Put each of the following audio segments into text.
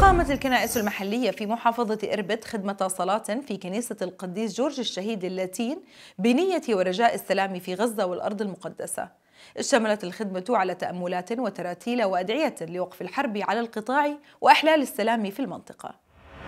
قامت الكنائس المحلية في محافظة إربد خدمة صلاة في كنيسة القديس جورج الشهيد اللاتين بنية ورجاء السلام في غزة والأرض المقدسة. اشتملت الخدمة على تأملات وتراتيل وأدعية لوقف الحرب على القطاع وإحلال السلام في المنطقة.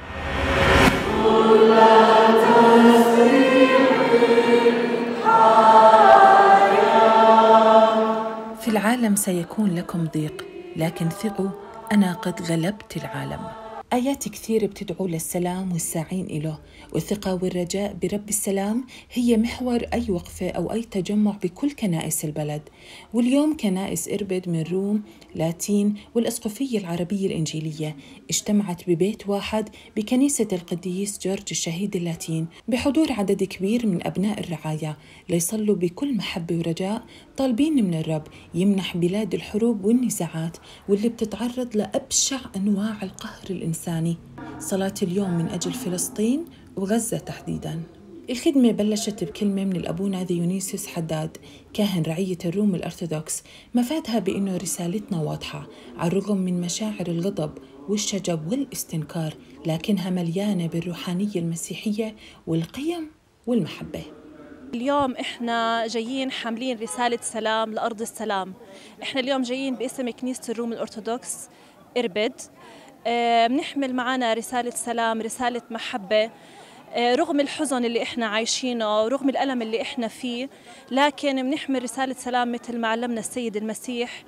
في العالم سيكون لكم ضيق، لكن ثقوا أنا قد غلبت العالم. آيات كثير بتدعو للسلام والساعين إله، والثقة والرجاء برب السلام هي محور أي وقفة أو أي تجمع بكل كنائس البلد. واليوم كنائس إربد من روم، لاتين والأسقفية العربية الإنجيلية اجتمعت ببيت واحد بكنيسة القديس جورج الشهيد اللاتين بحضور عدد كبير من أبناء الرعاية ليصلوا بكل محبة ورجاء، طالبين من الرب يمنح بلاد الحروب والنزاعات واللي بتتعرض لأبشع أنواع القهر الإنساني صلاة اليوم من أجل فلسطين وغزة تحديداً. الخدمة بلشت بكلمة من الأبونا ديونيسيوس حداد كاهن رعية الروم الأرثوذكس، مفادها بأنه رسالتنا واضحة على الرغم من مشاعر الغضب والشجب والاستنكار، لكنها مليانة بالروحانية المسيحية والقيم والمحبة. اليوم احنا جايين حاملين رسالة سلام لأرض السلام. احنا اليوم جايين باسم كنيسة الروم الأرثوذكس إربد، بنحمل معنا رسالة سلام، رسالة محبة، رغم الحزن اللي احنا عايشينه ورغم الألم اللي احنا فيه، لكن بنحمل رسالة سلام مثل ما علمنا السيد المسيح.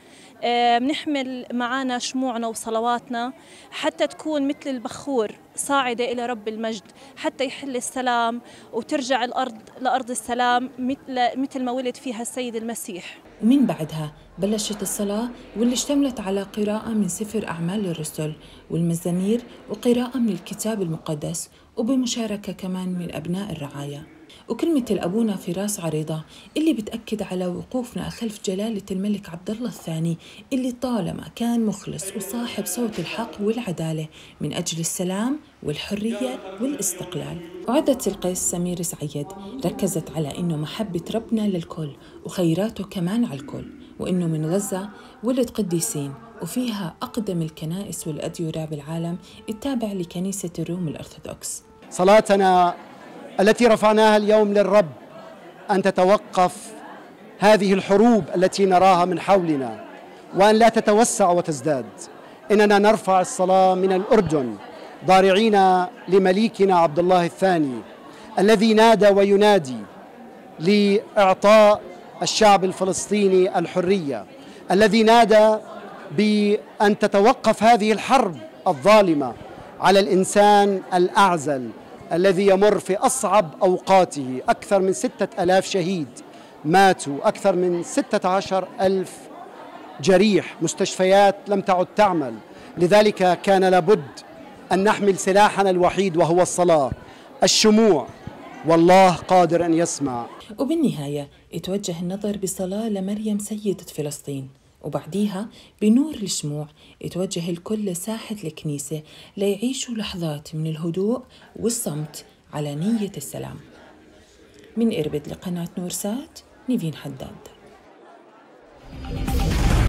بنحمل معنا شموعنا وصلواتنا حتى تكون مثل البخور صاعدة إلى رب المجد، حتى يحل السلام وترجع الأرض لأرض السلام مثل ما ولد فيها السيد المسيح. ومن بعدها بلشت الصلاة واللي اشتملت على قراءة من سفر أعمال الرسل والمزامير وقراءة من الكتاب المقدس، وبمشاركة كمان من أبناء الرعاية. وكلمة الأبونا فراس عريضة اللي بتأكد على وقوفنا خلف جلالة الملك عبد الله الثاني اللي طالما كان مخلص وصاحب صوت الحق والعدالة من أجل السلام والحرية والاستقلال. وعدت القيس سمير سعيد ركزت على إنه محبة ربنا للكل وخيراته كمان على الكل، وإنه من غزة ولد قديسين وفيها أقدم الكنائس والأديرة بالعالم التابع لكنيسة الروم الأرثوذكس. صلاتنا التي رفعناها اليوم للرب أن تتوقف هذه الحروب التي نراها من حولنا وأن لا تتوسع وتزداد. إننا نرفع الصلاة من الأردن ضارعين لمليكنا عبد الله الثاني الذي نادى وينادي لإعطاء الشعب الفلسطيني الحرية، الذي نادى بأن تتوقف هذه الحرب الظالمة على الإنسان الأعزل الذي يمر في أصعب أوقاته. أكثر من 6000 شهيد ماتوا، أكثر من 16,000 جريح، مستشفيات لم تعد تعمل. لذلك كان لابد أن نحمل سلاحنا الوحيد وهو الصلاة، الشموع، والله قادر أن يسمع. وبالنهاية اتوجه النظر بصلاة لمريم سيدة فلسطين، وبعديها بنور الشموع اتوجه الكل لساحة الكنيسة ليعيشوا لحظات من الهدوء والصمت على نية السلام. من إربد لقناة نورسات، نيفين حداد.